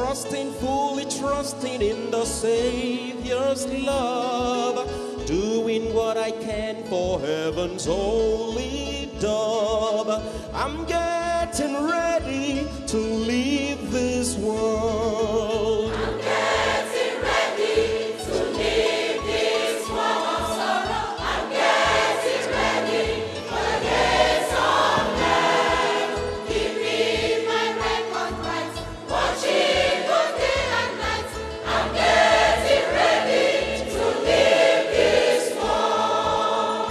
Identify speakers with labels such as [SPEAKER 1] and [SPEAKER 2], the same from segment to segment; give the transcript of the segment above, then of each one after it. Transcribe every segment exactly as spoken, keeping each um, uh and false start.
[SPEAKER 1] trusting, fully trusting in the Savior's love, doing what I can for heaven's holy dove. I'm getting ready to leave this world.
[SPEAKER 2] I'm getting ready to leave this world of sorrow. I'm getting ready for the days of hell. Keeping my record right, watching good day and night. I'm getting ready to leave this world.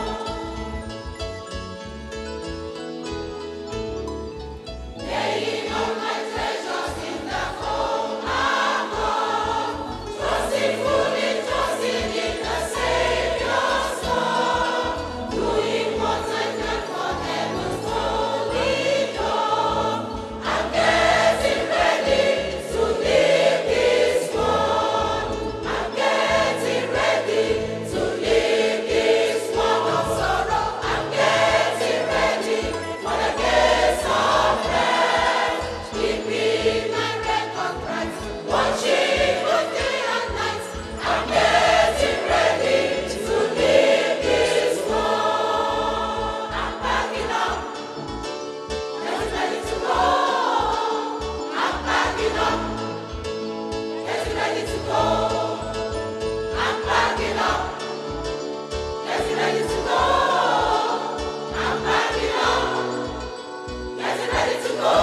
[SPEAKER 2] Laying all my treasures in the home above, trusting fully, trusting in the Savior's love, doing what I can for heaven's holy dove. I'm getting ready to leave this world. I'm getting ready to leave this world of sorrow. I'm getting ready for the days of hell. Keeping my record right, watching good day and night. I'm getting ready to leave this world. I'm packing up, getting ready to go. I'm packing up, getting ready to go. I'm packing up, getting ready to go. I'm packing up, getting ready to go.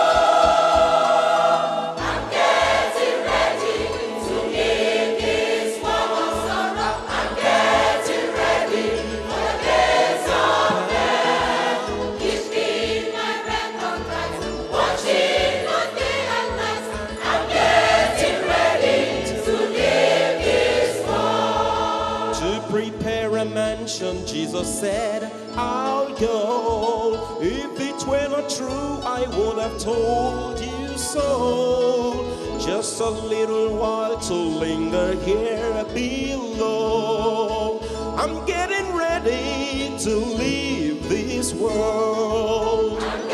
[SPEAKER 2] I'm getting ready to leave this world of sorrow. I'm getting ready for the days of hell. Keeping my record right, watching good day and night. I'm getting ready to leave this world.
[SPEAKER 1] To prepare a mansion, Jesus said, I'll go. If it were not true, I would have told you so. Just a little while to linger here below. I'm getting ready to leave this world.
[SPEAKER 2] I'm